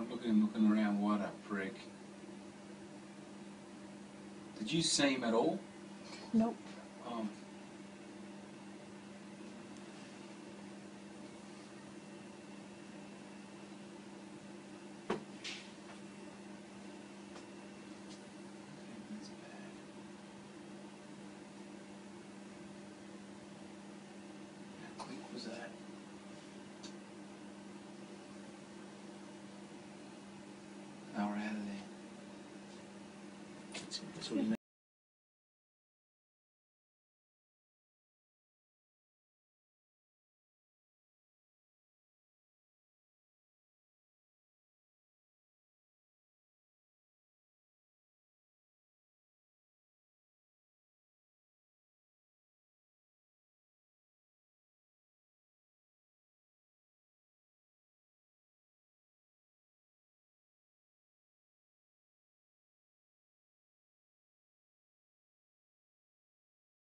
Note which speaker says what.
Speaker 1: Look at him looking around. What a prick. Did you see him at all?
Speaker 2: Nope.
Speaker 1: Oh. That's bad. How quick was that? They were out of there. That's what he